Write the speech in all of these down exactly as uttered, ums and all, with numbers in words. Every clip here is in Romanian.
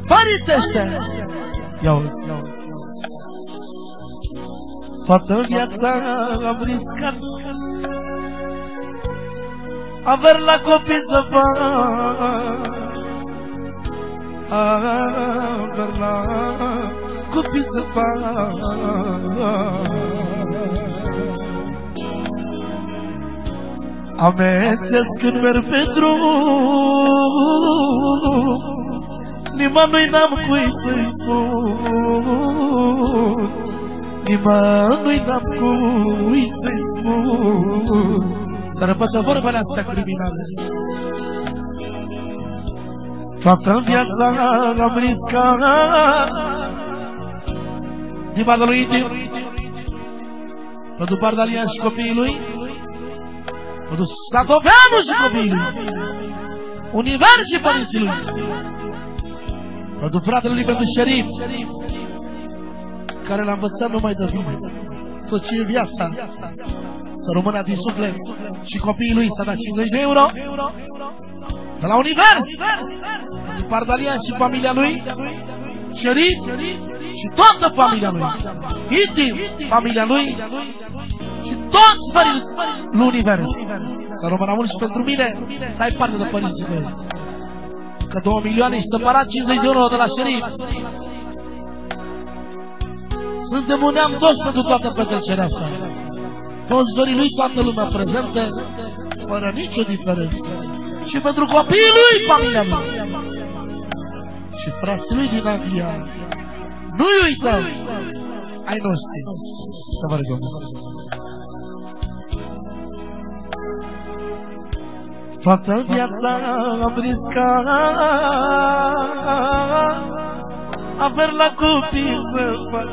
Păritește! Ia-uzi, ia-uzi. Toată viața am riscat aver la copii să fac, aver la copii să fac. Amețesc când merg pe drum, nimănui n-am cui să-i spun, nimănui n-am cui să-i spun. Să răpătă vorbele astea criminale. Toată viața am riscat din partea lui Itim, pentru Bardalian și copiii lui, pentru Sadoveanu și copiii lui, Univers și părinții lui, pentru fratele lui, pentru Șerif, care l-a învățat numai de bine. Tot ce e viața să rămână din suflet. Și copiii lui s-a dat cincizeci de euro de la Univers, pentru Bardalian și familia lui, Șerif și toată familia lui, Itim, familia lui și toți părinții lui Univers. Să rămână mult și pentru mine, să ai parte de părinții tăi. Că două milioane și separat cincizeci de euro de la Șerif. Suntem un neam toți pentru toată petrecerea asta. Toți verii lui, toată lumea prezentă, fără nicio diferență. Și pentru copiii lui, familia lui și frații lui din Anglia. Nu-i uităm, ai noștri. Să vă rugăm. Toată viața am riscat aver la copii să fac,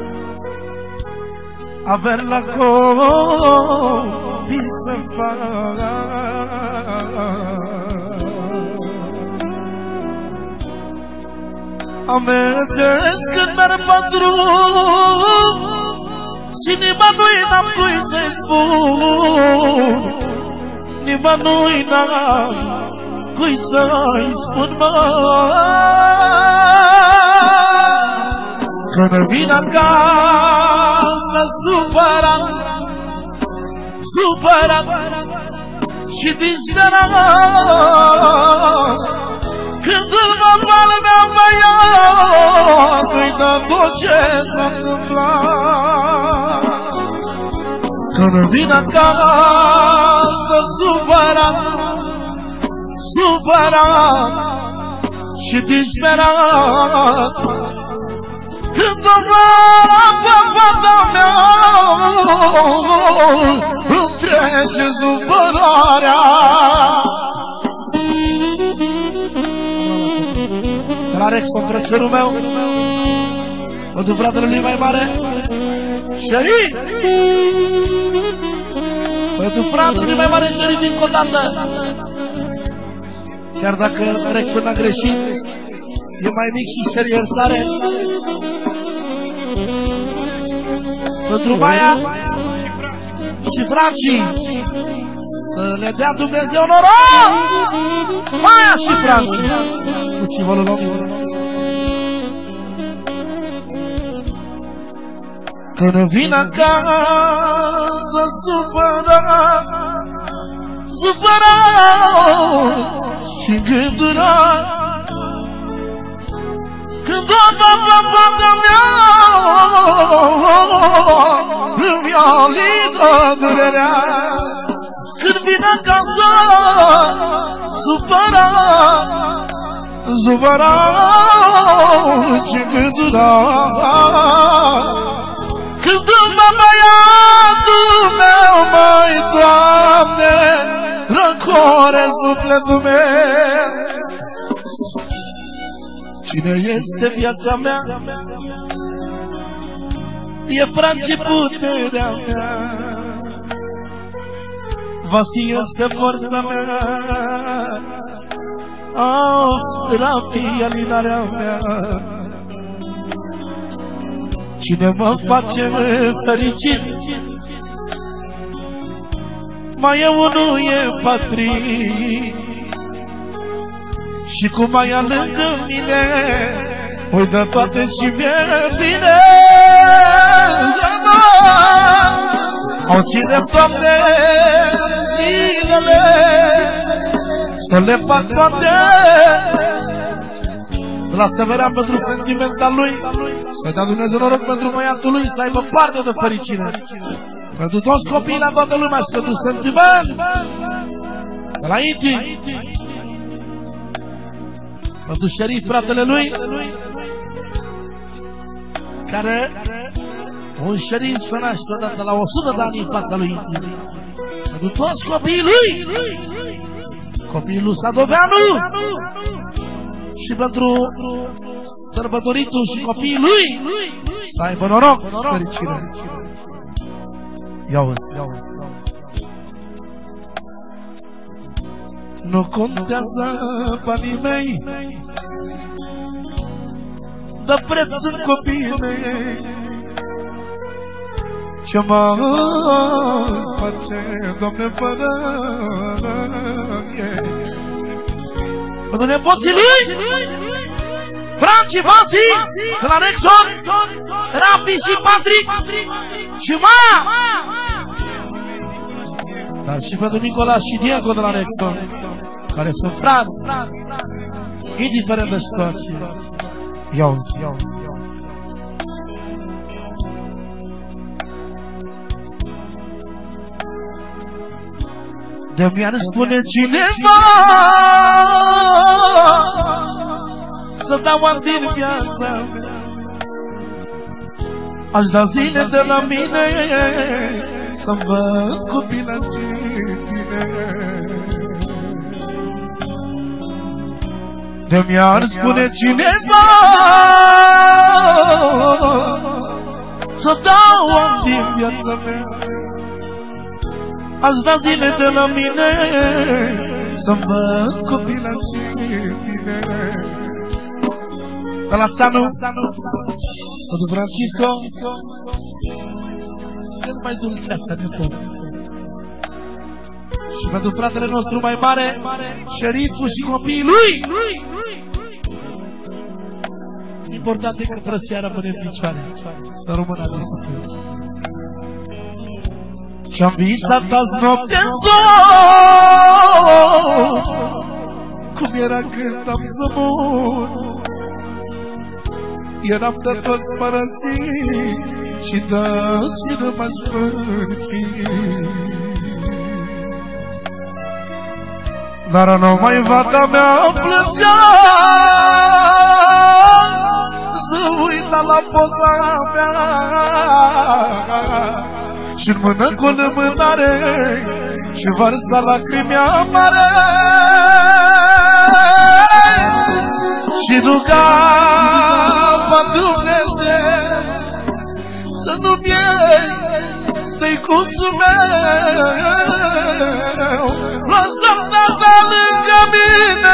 aver la copii să fac. Amețesc când merg pe drum și nimănui n-am cui să-i spun, nimănui n-am cui să-i spun, mă. Când vin acasă supărat, supărat și disperat, când îl văd pe al meu băiat, uită tot ce s-a întâmplat. Când vin acasă supărat, supărat și disperat, când o văd pe fata mea, îmi trece supărarea. De la Rex, contra cerul meu, pentru fratele lui mai mare, Șerif, pentru fratele lui mai mare, Șerif, din Codată. Chiar dacă Rexul n-a greșit, e mai mic și cer iertare. Pentru Maia și francii, să le dea Dumnezeu noroc, Maia și francii. Cu ce vă luăm? Când vin acasă supărat, supărat și îngândurat, când o văd pe fata mea, îmi ia lidă durerea. Când vin acasă supărat, supărat și îngândurat, când mă băiatul meu, măi, Doamne, răcore sufletul meu. Cine este viața mea? E Franci puterea mea, Vasi este forța mea, of, Rafi, alinarea mea. Cine mă face fericit, mai eu nu e patrit, Și cum mai ia lângă mine, uită toate și mi-e bine. Au ține toate zilele să le fac toate. La Severean pentru sentimental lui, să-i dea Dumnezeu noroc pentru băiatul lui, să aibă parte de fericire. Pentru toți copiii la toată lumea și pentru sentiment. De la Iti, pentru Șerif, fratele lui, care un șerif se naște odată la o sută de ani în fața lui Iti. Pentru toți copiii lui, copiii lui Sadoveanu, și pentru sărbătoritul și copiii lui, să aibă noroc și fericire. Ia-uzi, ia-uzi. Nu contează banii mei, de preț sunt copiii mei. Ce m-ați face, Doamne, fără ei? Pentru nepoții lui, Franci, Vasi, de la Nexon, Rafi și Patrick și Ma. Dar și pentru Nicola și Diego de la Nexon, care sunt frați, indiferent de situație. Ia-uzi, ia-uzi. De mi-ar spune cineva să dau an din viața mea, aș da zile de la mine să-mi văd copila și tine. De mi-ar spune cineva să dau an din viața mea, aș da zile de la mine să-mi văd copila și tine. De la Țanu, pentru Francisco, cel mai dulceața de tot. Și pentru fratele nostru mai mare, șeriful și copiii lui. Important e că frăția rămâne în picioare, să rămână de suflet. Și-am visat azi noapte în zor, cum era când am să mor. Eram de toți părăsit și de cine m-aș părfi. Dar numai vata mea plângea să uita la poza mea și-n mână cu lumânare și vărsa lacrimea mare și ruga pe Dumnezeu să nu-mi iei tăicuțul meu. Lasă-mi tata lângă mine,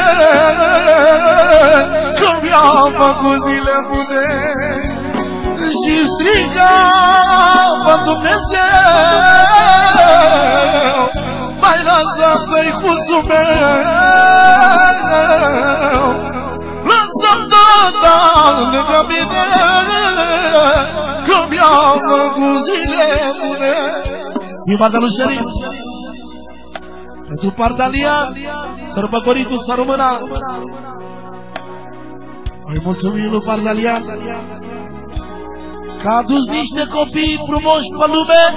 cum i-am făcut zile bune, și striga pe Dumnezeu, mai lasă tăicuțul meu. Lasă-mi tata lângă mine, cum i-am făcut zile bune. Din partea lui Șerif, pentru Pardalia, sărbătoritul să rămână. Îi mulțumim lui Pardalia că a adus niște copii frumoși pe lume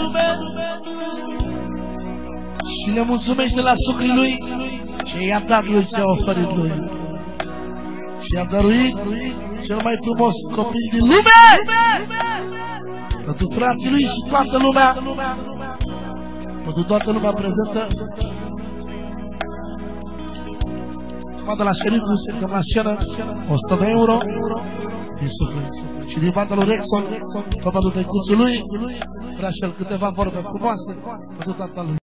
și le mulțumește la sucrii lui ce i-a dat lui, ce a oferit lui, și i-a dăruit cel mai frumos copil din lume pentru frații lui și toată lumea, pentru toată lumea prezentă. De la șeriful, suntem la scenă, o sută de euro din suflet. Și din partea lui Rexon, tot pentru tăicuțul lui, vrea și el câteva vorbe frumoase pentru tata lui.